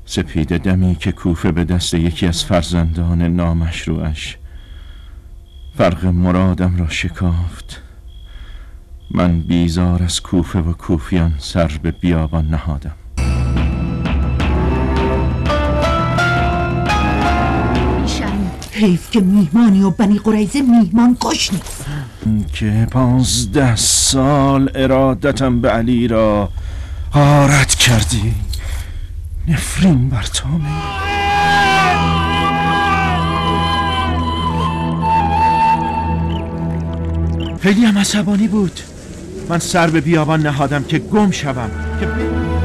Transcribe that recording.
سپید دمی که کوفه به دست یکی از فرزندان نامشروعش فرق مرادم را شکافت. من بیزار از کوفه و کوفیان سر به بیابان نهادم. حیف که میهمانی و بنی قریظه میهمان کش نیست که 15 سال ارادتم به علی را غارت کردی. نفرین بر تو خیلی هم عصبانی بود. من سر به بیابان نهادم که گم شوم.